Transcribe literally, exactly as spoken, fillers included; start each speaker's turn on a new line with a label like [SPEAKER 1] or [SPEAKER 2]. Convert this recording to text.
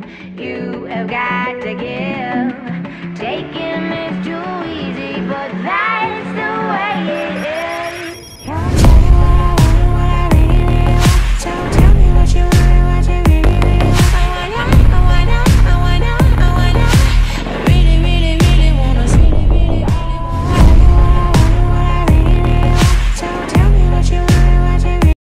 [SPEAKER 1] You have got to give. Taking is too easy, but that